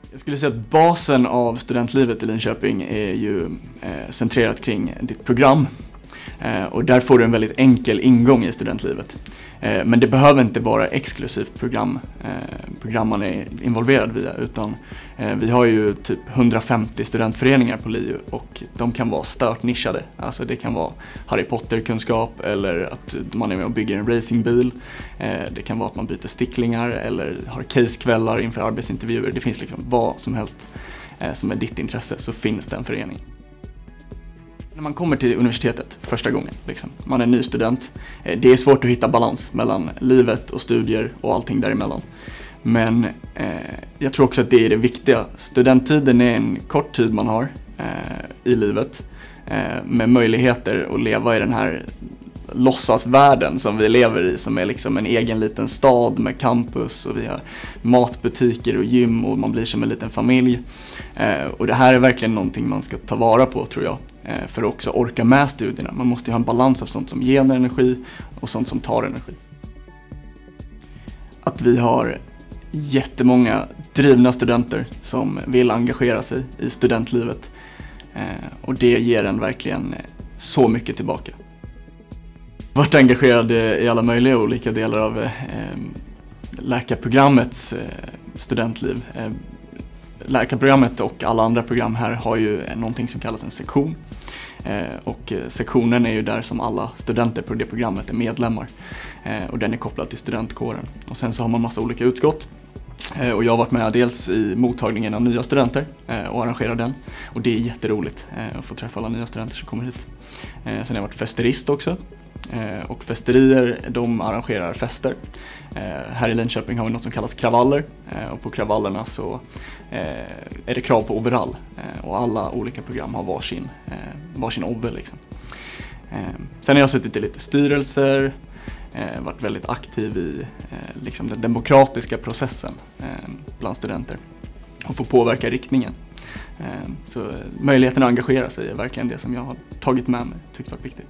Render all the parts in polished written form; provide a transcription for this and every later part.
Jag skulle säga att basen av studentlivet i Linköping är ju centrerat kring ditt program. Och där får du en väldigt enkel ingång i studentlivet. Men det behöver inte vara exklusivt program man är involverad via, utan vi har ju typ 150 studentföreningar på LiU och de kan vara stört nischade. Alltså det kan vara Harry Potter-kunskap eller att man är med och bygger en racingbil. Det kan vara att man byter sticklingar eller har casekvällar inför arbetsintervjuer. Det finns liksom vad som helst som är ditt intresse, så finns det en förening. När man kommer till universitetet första gången, man är ny student, det är svårt att hitta balans mellan livet och studier och allting däremellan. Men jag tror också att det är det viktiga. Studenttiden är en kort tid man har i livet med möjligheter att leva i den här låtsasvärlden som vi lever i, som är liksom en egen liten stad med campus och vi har matbutiker och gym och man blir som en liten familj. Och det här är verkligen någonting man ska ta vara på, tror jag, för att också orka med studierna. Man måste ju ha en balans av sånt som ger energi och sånt som tar energi. Att vi har jättemånga drivna studenter som vill engagera sig i studentlivet och det ger en verkligen så mycket tillbaka. Jag har varit engagerad i alla möjliga olika delar av läkarprogrammets studentliv. Läkarprogrammet och alla andra program här har ju någonting som kallas en sektion. Och sektionen är ju där som alla studenter på det programmet är medlemmar. Och den är kopplad till studentkåren. Och sen så har man massa olika utskott. Och jag har varit med dels i mottagningen av nya studenter och arrangerar den. Och det är jätteroligt att få träffa alla nya studenter som kommer hit. Sen har jag varit festerist också. Och festerier, de arrangerar fester. Här i Linköping har vi något som kallas kravaller. Och på kravallerna så är det krav på overall. Och alla olika program har varsin obbe liksom. Sen har jag suttit i lite styrelser. Varit väldigt aktiv i liksom den demokratiska processen bland studenter. Och få påverka riktningen. Så möjligheten att engagera sig är verkligen det som jag har tagit med mig. Tyckt varit viktigt.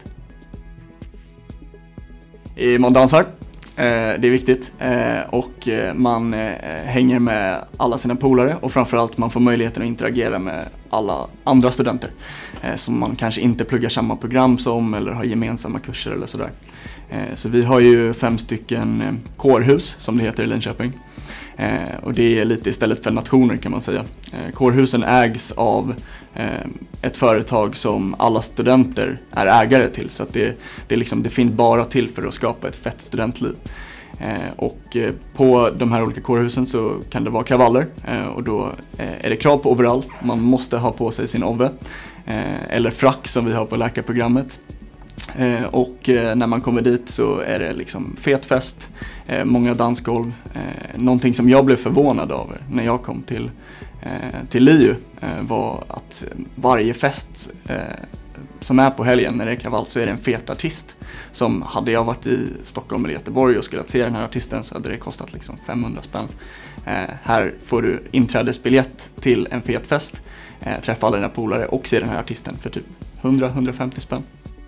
Man dansar, det är viktigt, och man hänger med alla sina polare och framförallt man får möjligheten att interagera med alla andra studenter som man kanske inte pluggar samma program som eller har gemensamma kurser eller sådär. Så vi har ju 5 stycken kårhus som det heter i Linköping. Och det är lite istället för nationer kan man säga. Kårhusen ägs av ett företag som alla studenter är ägare till. Så att det finns bara till för att skapa ett fett studentliv. Och på de här olika kårhusen så kan det vara kravaller. Och då är det krav på overall. Man måste ha på sig sin obbe. Eller frack som vi har på läkarprogrammet. Och när man kommer dit så är det liksom fet fest, många dansgolv. Någonting som jag blev förvånad över när jag kom till LiU var att varje fest som är på helgen när det är kravall så är det en fet artist. Som hade jag varit i Stockholm eller Göteborg och skulle se den här artisten så hade det kostat liksom 500 spänn. Här får du inträdesbiljett till en fet fest, träffa alla dina polare och se den här artisten för typ 100-150 spänn.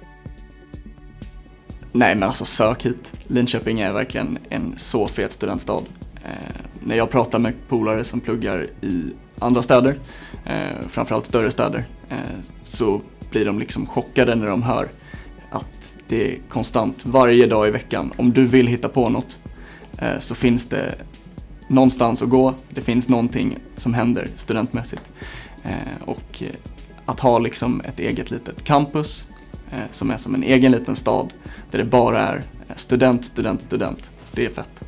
Nej, men alltså sök hit. Linköping är verkligen en så fet studentstad. När jag pratar med polare som pluggar i andra städer, framförallt större städer, så blir de liksom chockade när de hör att det är konstant varje dag i veckan. Om du vill hitta på något så finns det någonstans att gå. Det finns någonting som händer studentmässigt. Och att ha liksom ett eget litet campus som är som en egen liten stad där det bara är student. Det är fett.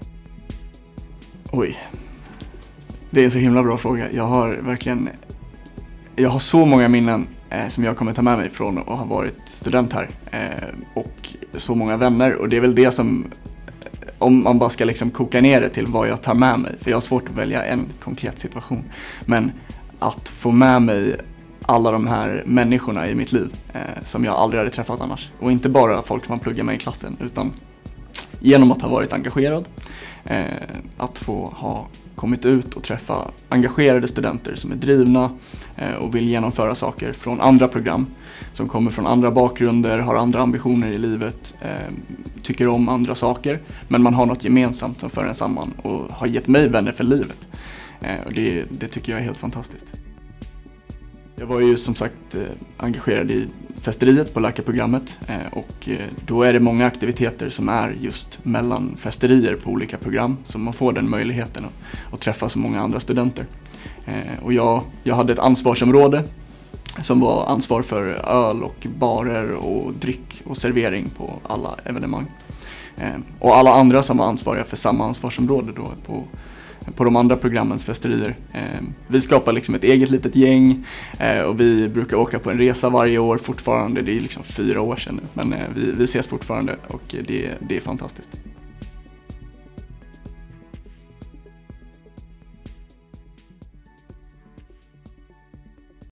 Oj. Det är en så himla bra fråga. Jag har så många minnen som jag kommer ta med mig från att ha varit student här. Och så många vänner. Och det är väl det som, om man bara ska liksom koka ner det till vad jag tar med mig. För jag har svårt att välja en konkret situation. Men att få med mig alla de här människorna i mitt liv som jag aldrig hade träffat annars. Och inte bara folk som man pluggar med i klassen, utan genom att ha varit engagerad, att få ha kommit ut och träffa engagerade studenter som är drivna och vill genomföra saker från andra program, som kommer från andra bakgrunder, har andra ambitioner i livet, tycker om andra saker, men man har något gemensamt som för en samman och har gett mig vänner för livet. Och det tycker jag är helt fantastiskt. Jag var ju som sagt engagerad i festeriet på läkarprogrammet och då är det många aktiviteter som är just mellan festerier på olika program, så man får den möjligheten att träffa så många andra studenter. Och jag hade ett ansvarsområde som var ansvar för öl och barer och dryck och servering på alla evenemang. Och alla andra som var ansvariga för samma ansvarsområde då på de andra programmens festerier. Vi skapar liksom ett eget litet gäng och vi brukar åka på en resa varje år fortfarande. Det är liksom 4 år sedan nu, men vi ses fortfarande och det är fantastiskt.